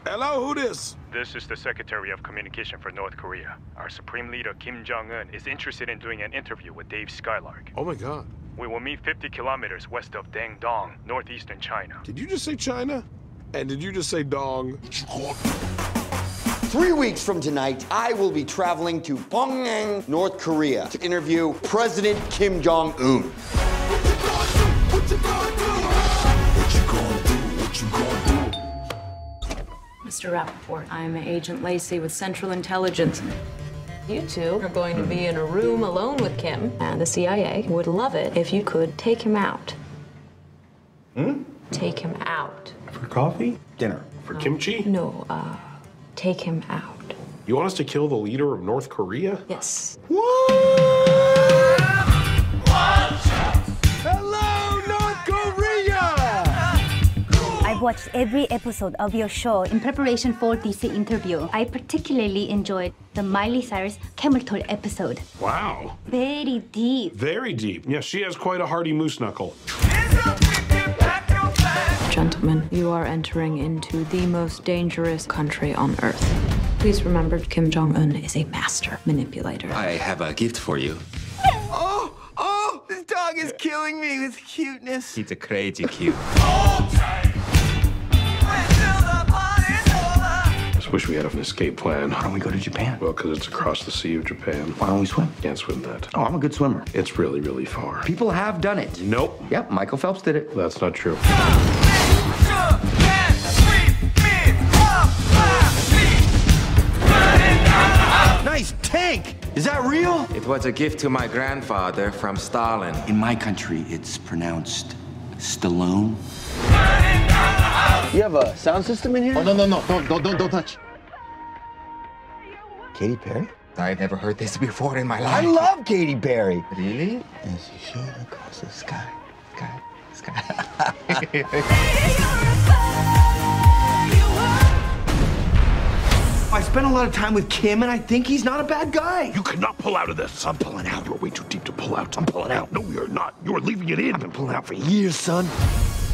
Hello, who this? This is the Secretary of Communication for North Korea. Our Supreme Leader, Kim Jong-Un, is interested in doing an interview with Dave Skylark. Oh my God. We will meet 50 kilometers west of Dangdong, northeastern China. Did you just say China? And did you just say dong? 3 weeks from tonight, I will be traveling to Pyongyang, North Korea, to interview President Kim Jong-Un. Mr. Rapoport, I'm Agent Lacey with Central Intelligence. You two are going to be in a room alone with Kim, and the CIA would love it if you could take him out. Take him out. For coffee? Dinner. For kimchi? No, take him out. You want us to kill the leader of North Korea? Yes. What? Hello, North Korea! I've watched every episode of your show in preparation for this interview. I particularly enjoyed the Miley Cyrus camel toe episode. Wow. Very deep. Very deep. Yeah, she has quite a hearty moose knuckle. Gentlemen, you are entering into the most dangerous country on Earth. Please remember, Kim Jong-Un is a master manipulator. I have a gift for you. Oh, this dog is killing me with cuteness. He's a crazy cute. Just wish we had an escape plan. Why don't we go to Japan? Well, because it's across the Sea of Japan. Why don't we swim? Can't swim that. Oh, I'm a good swimmer. It's really, really far. People have done it. Nope. Yep, Michael Phelps did it. That's not true. Nice tank! Is that real? It was a gift to my grandfather from Stalin. In my country, it's pronounced Stallone. You have a sound system in here? Oh, no. Don't touch. Katy Perry? I've never heard this before in my life. I love Katy Perry. Really? As you shoot across the sky. I spent a lot of time with Kim, and I think he's not a bad guy. You cannot pull out of this. I'm pulling out. You're way too deep to pull out. I'm pulling out. No, you're not. You're leaving it in. I've been pulling out for years, son.